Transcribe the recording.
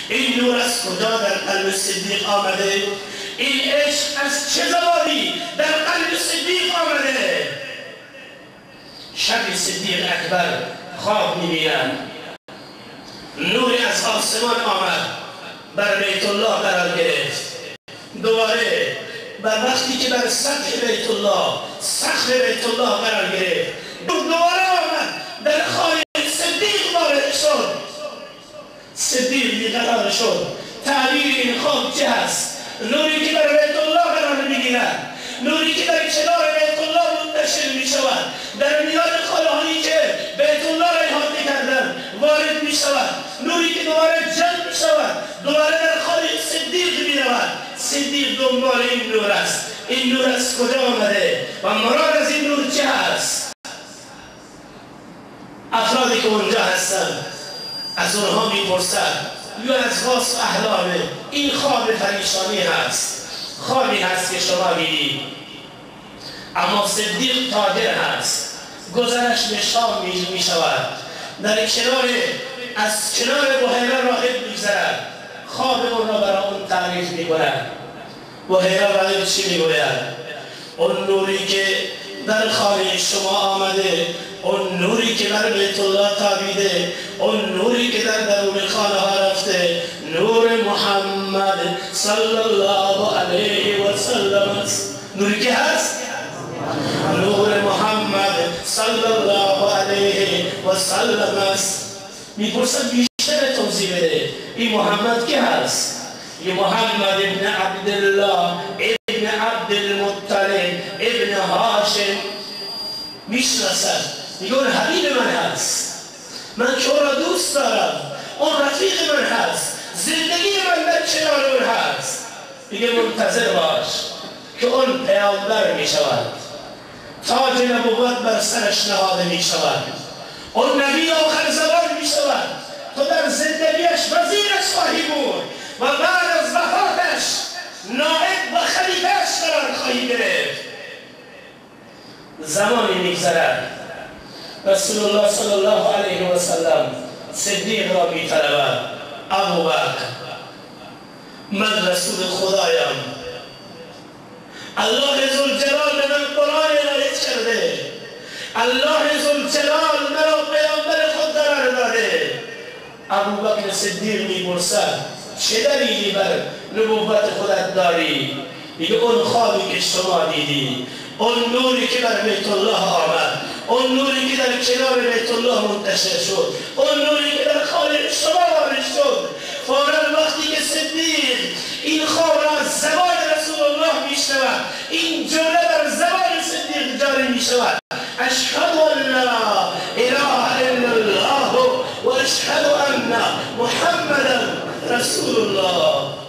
این نور از کجا در قلب صدیق آمده؟ این عشق از چه زمانی در قلب صدیق آمده؟ شب صدیق اکبر خواب می‌بینند، نوری از آسمان آمد، بر بیت الله قرار گرفت. دوباره بر وقتی که بر سطح بیت الله، سقف بیت الله قرار گرفت، دوباره آمد در خانه صدیق وارد شد. صدیق بیقرار شد. تعبیر این خواب چه هست؟ نوری که بر بیت الله قرار می‌گیرد، نوری که در کنار بیت الله منتشر می‌شود، در میان خانه‌هایی که بیت الله را احاطه کردند وارد می‌شود، نوری که دوباره جمع می‌شود، دوباره در خانه صدیق می‌رود. صدیق دنبال این نور است. این نور از کجا آمده و مراد از این نور چه هست؟ افرادی که اونجا هستند از اونها میپرسند یا از خاص احلامه، این خواب پریشانی هست، خوابی هست که شما میدید. اما صدیق تاجر هست، گذرش به شام میشود، در از کنار بحیره راهب میگذرد، خواب اون را برای اون تعریف میکند. بحیره راهب چی میگوید؟ اون نوری که در خانه شما آمده، اون نوری که بر بیت الله تابیده، اون نوری که در درون خانه ها رفته، نور محمد صلی الله علیه و سلم است. نوری که هست؟ نور محمد صلی الله علیه و سلم است. میپرسد بیشتر توضیح بده، این محمد که هست؟ این محمد ابن عبدالله ابن عبدالمطلب ابن هاشم میشناسد، میگه اون حبیب من هست، من که اون را دوست دارم، اون رفیق من هست، زندگی من در کنار اون هست. میگه منتظر باش که اون پیامبر میشود، تاج نبوت بر سرش نهاده میشود، اون نبی آخر زمان میشود، تو در زندگیش وزیرش خواهی بود و بعد از وفاتش نائب و خلیفه‌اش قرار خواهی گرفت. زمانی میگذرد، رسول الله صلی الله علیه و سلم صدیق را میطلبد. ابوبکر، من رسول خدایم، الله ذوالجلال به من قرآن عنایت کرده، الله ذوالجلال مرا پیامبر خود قرار داده. ابوبکر صدیق میپرسد چه دلیلی بر نبوت خودت داری؟ میگه اون خوابی که شما دیدی، اون نوری که بر بیت الله آمد، اون نوری که در کنار بیت الله منتشر شد، اون نوری که در خانه شما وارد شد. فوراً وقتی که صدیق این خواب را از زبان رسول الله میشنود، این جمله بر زبان صدیق جاری میشود: اشهد ان لا اله الا الله و اشهد ان محمدا رسول الله.